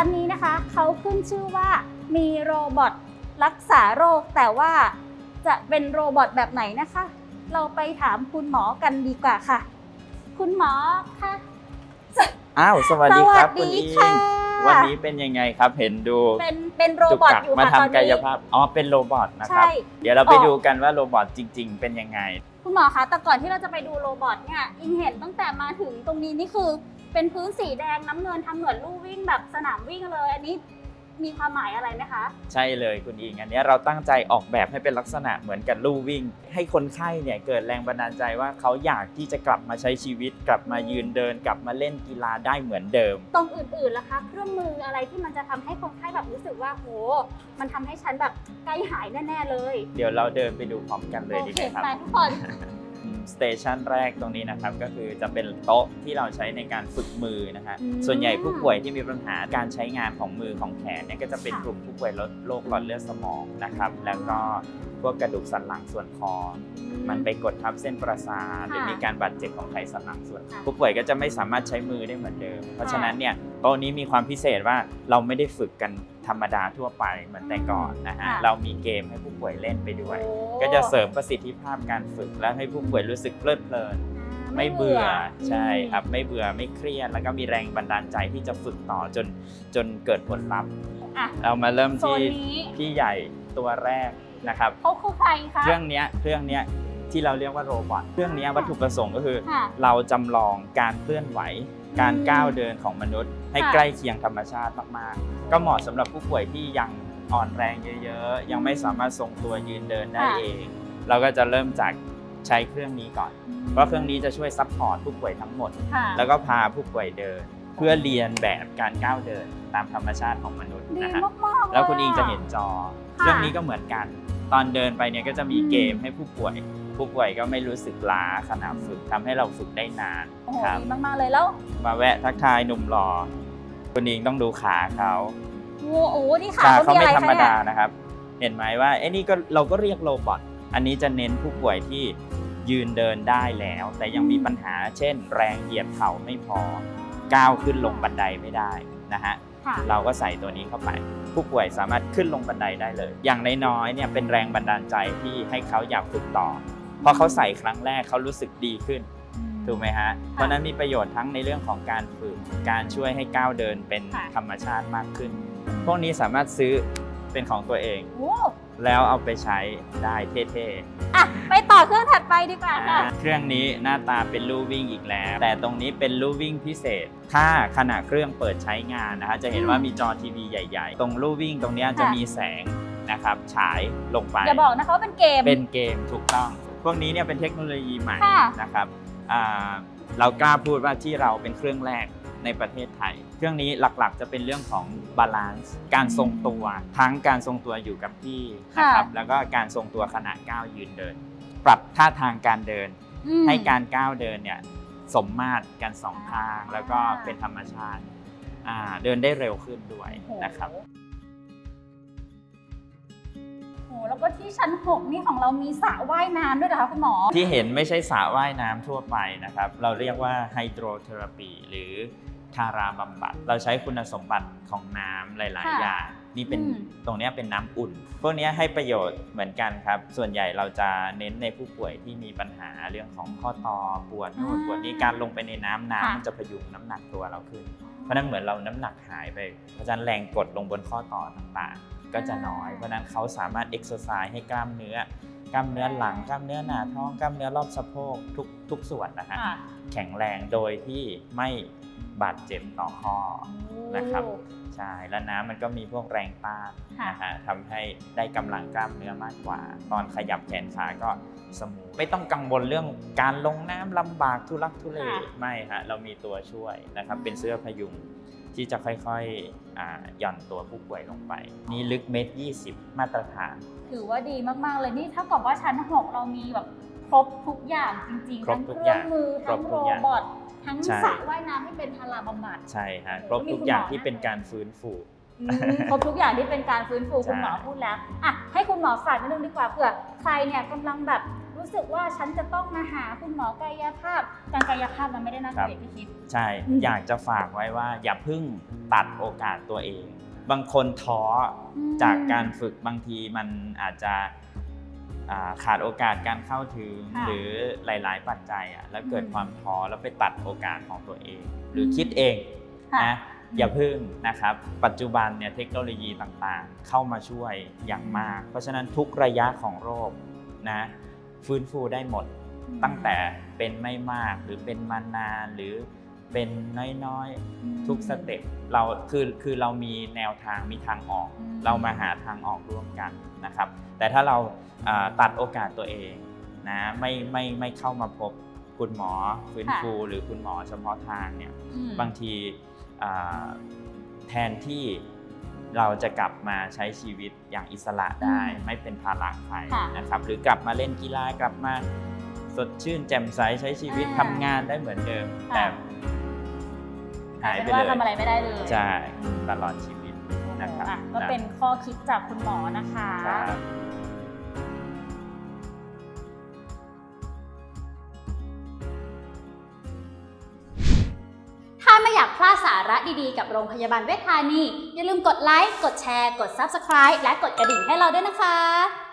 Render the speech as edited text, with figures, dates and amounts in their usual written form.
ชั้นนี้นะคะเขาขึ้นชื่อว่ามีโรบอทรักษาโรคแต่ว่าจะเป็นโรบอทแบบไหนนะคะเราไปถามคุณหมอกันดีกว่าค่ะคุณหมอค่ะสวัสดีครับคุณอิงวันนี้เป็นยังไงครับเห็นดูเป็นโรบอทอยู่มาทำกายภาพเป็นโรบอทนะครับเดี๋ยวเราไปดูกันว่าโรบอทจริงๆเป็นยังไงคุณหมอคะแต่ก่อนที่เราจะไปดูโรบอทเนี่ยอิงเห็นตั้งแต่มาถึงตรงนี้นี่คือเป็นพื้นสีแดงน้ำเงินทำเหมือนลู่วิ่งแบบสนามวิ่งเลยอันนี้มีความหมายอะไรไหมคะใช่เลยคุณอิงอันนี้เราตั้งใจออกแบบให้เป็นลักษณะเหมือนกับลู่วิ่งให้คนไข้เนี่ยเกิดแรงบันดาลใจว่าเขาอยากที่จะกลับมาใช้ชีวิตกลับมายืนเดินกลับมาเล่นกีฬาได้เหมือนเดิมตรงอื่นๆล่ะคะเครื่องมืออะไรที่มันจะทำให้คนไข้แบบรู้สึกว่าโหมันทำให้ฉันแบบใกล้หายแน่ๆเลยเดี๋ยวเราเดินไปดูพร้อมกันเลยดีไหมครับไปทุกคนสเตชันแรกตรงนี้นะครับก็คือจะเป็นโต๊ะที่เราใช้ในการฝึกมือนะฮะส่วนใหญ่ผู้ป่วยที่มีปัญหาการใช้งานของมือของแขนเนี่ยก็จะเป็นกลุ่มผู้ป่วยโรคหลอดเลือดสมองนะครับแล้วก็พวกกระดูกสันหลังส่วนคอมันไปกดทับเส้นประสาทหรือมีการบาดเจ็บของไขสันหลังส่วนผู้ป่วยก็จะไม่สามารถใช้มือได้เหมือนเดิมเพราะฉะนั้นเนี่ยโต๊ะนี้มีความพิเศษว่าเราไม่ได้ฝึกกันธรรมดาทั่วไปเหมือนแต่ก่อนนะฮะเรามีเกมให้ผู้ป่วยเล่นไปด้วยก็จะเสริมประสิทธิภาพการฝึกและให้ผู้ป่วยรู้สึกเพลิดเพลินไม่เบื่อใช่ครับไม่เบื่อไม่เครียดแล้วก็มีแรงบันดาลใจที่จะฝึกต่อจนเกิดผลลัพธ์เรามาเริ่มที่พี่ใหญ่ตัวแรกนะครับเขาคือใครคะเครื่องเนี้ยที่เราเรียกว่าโรบอทเครื่องนี้วัตถุประสงค์ก็คือเราจำลองการเคลื่อนไหวการก้าวเดินของมนุษย์ให้ใกล้เคียงธรรมชาติมากๆก็เหมาะสำหรับผู้ป่วยที่ยังอ่อนแรงเยอะๆยังไม่สามารถทรงตัวยืนเดินได้เองเราก็จะเริ่มจากใช้เครื่องนี้ก่อนเพราะเครื่องนี้จะช่วยซัพพอร์ตผู้ป่วยทั้งหมดแล้วก็พาผู้ป่วยเดินเพื่อเรียนแบบการก้าวเดินตามธรรมชาติของมนุษย์นะฮะแล้วคุณอิงจะเห็นจอเครื่องนี้ก็เหมือนกันตอนเดินไปเนี่ยก็จะมีเกมให้ผู้ป่วยก็ไม่รู้สึกล้าขณะฝึกทำให้เราฝึกได้นานครับดีมากๆเลยแล้วมาแวะทักทายหนุ่มหล่อคุณอิงต้องดูขาเขาโอ้นี่ขาเขาไม่ธรรมดานะครับเห็นไหมว่านี่ก็เราก็เรียกโรบอทอันนี้จะเน้นผู้ป่วยที่ยืนเดินได้แล้วแต่ยังมีปัญหาเช่นแรงเหยียดเข่าไม่พอก้าวขึ้นลงบันไดไม่ได้นะฮะเราก็ใส่ตัวนี้เข้าไปผู้ป่วยสามารถขึ้นลงบันไดได้เลยอย่างน้อยๆเนี่ยเป็นแรงบันดาลใจที่ให้เขาอยากฝึกต่อพอเขาใส่ครั้งแรกเขารู้สึกดีขึ้นถูกไหมฮะเพราะนั้นมีประโยชน์ทั้งในเรื่องของการฝึกการช่วยให้ก้าวเดินเป็นธรรมชาติมากขึ้นพวกนี้สามารถซื้อเป็นของตัวเองแล้วเอาไปใช้ได้เท่ๆไปต่อเครื่องถัดไปดีกว่าค่ะเครื่องนี้หน้าตาเป็นลู่วิ่งอีกแล้วแต่ตรงนี้เป็นลู่วิ่งพิเศษถ้าขณะเครื่องเปิดใช้งานนะฮะจะเห็นว่ามีจอทีวีใหญ่ๆตรงลู่วิ่งตรงนี้จะมีแสงนะครับฉายลงไปอย่าบอกนะคะว่าเป็นเกมถูกต้องพวกนี้เนี่ยเป็นเทคโนโลยีใหม่นะครับเรากล้าพูดว่าที่เราเป็นเครื่องแรกในประเทศไทยเครื่องนี้หลักๆจะเป็นเรื่องของบาลานซ์การทรงตัวทั้งการทรงตัวอยู่กับที่นะครับแล้วก็การทรงตัวขณะก้าวยืนเดินปรับท่าทางการเดินให้การก้าวเดินเนี่ยสมมาตรกันสองข้างแล้วก็เป็นธรรมชาติเดินได้เร็วขึ้นด้วยนะครับแล้วก็ที่ชั้น 6นี่ของเรามีสระว่ายน้ำด้วยเหรอคะคุณหมอที่เห็นไม่ใช่สระว่ายน้ำทั่วไปนะครับเราเรียกว่าไฮโดรเทอราปีหรือทาราบำบัดเราใช้คุณสมบัติของน้ำหลายๆอย่างนี่เป็นตรงนี้เป็นน้ำอุ่นพวกนี้ให้ประโยชน์เหมือนกันครับส่วนใหญ่เราจะเน้นในผู้ป่วยที่มีปัญหาเรื่องของข้อต่อปวดนู่นปวดนี่การลงไปในน้ำมันจะพยุงน้ำหนักตัวเราขึ้นเพราะนั้นเหมือนเราน้ำหนักหายไปเพราะฉะนั้นแรงกดลงบนข้อต่อต่างๆก็จะน้อยเพราะนั้นเขาสามารถเอ็กซ์ไซส์ให้กล้ามเนื้อหลังกล้ามเนื้อหน้าท้องกล้ามเนื้อรอบสะโพกทุกส่วนนะฮะแข็งแรงโดยที่ไม่บาดเจ็บต่อข้อนะครับใช่แล้วน้ำมันก็มีพวกแรงต้านนะฮะทำให้ได้กำลังกล้ามเนื้อมากกว่าตอนขยับแขนขาก็สมูทไม่ต้องกังวลเรื่องการลงน้ำลำบากทุลักทุเลไม่ฮะเรามีตัวช่วยนะครับเป็นเสื้อพยุงที่จะค่อยๆหย่อนตัวผู้ป่วยลงไปนี่ลึก1.20 เมตรมาตรฐานถือว่าดีมากๆเลยนี่เท่ากับว่าชั้น 6เรามีแบบครบทุกอย่างจริงๆทั้งเครื่องมือทั้งโรบอททั้งสระว่ายน้ำที่เป็นทาราบำบัดใช่ฮะครบทุกอย่างที่เป็นการฟื้นฟูครบทุกอย่างที่เป็นการฟื้นฟูคุณหมอพูดแล้วให้คุณหมอฝากนิดนึงดีกว่าเผื่อใครเนี่ยกำลังแบบรรู้สึกว่าฉันจะต้องมาหาคุณหมอกายภาพการกายภาพมันไม่ได้น่าเกลียดพี่คิดใช่อยากจะฝากไว้ว่าอย่าเพิ่งตัดโอกาสตัวเองบางคนท้อจากการฝึกบางทีมันอาจจะขาดโอกาสการเข้าถึงหรือหลายๆปัจจัยแล้วเกิดความท้อแล้วไปตัดโอกาสของตัวเองหรือคิดเองนะอย่าพึ่งนะครับปัจจุบันเนี่ยเทคโนโลยีต่างๆเข้ามาช่วยอย่างมากเพราะฉะนั้นทุกระยะของโรคนะฟื้นฟูได้หมดตั้งแต่เป็นไม่มากหรือเป็นมานานหรือเป็นน้อยๆทุกสเต็ปเราคือเรามีแนวทางมีทางออกเรามาหาทางออกร่วมกันนะครับแต่ถ้าเราตัดโอกาสตัวเองนะไม่เข้ามาพบคุณหมอฟื้นฟูหรือคุณหมอเฉพาะทางเนี่ยบางทีแทนที่เราจะกลับมาใช้ชีวิตอย่างอิสระได้ไม่เป็นภาระใครนะครับหรือกลับมาเล่นกีฬากลับมาสดชื่นแจ่มใสใช้ชีวิตทำงานได้เหมือนเดิมแต่หายไปเลยทำอะไรไม่ได้เลยใช่ตลอดชีวิตนะครับก็เป็นข้อคิดจากคุณหมอนะคะถ้าไม่อยากพลาดสาระดีๆกับโรงพยาบาลเวชธานีอย่าลืมกดไลค์กดแชร์กด Subscribe และกดกระดิ่งให้เราด้วยนะคะ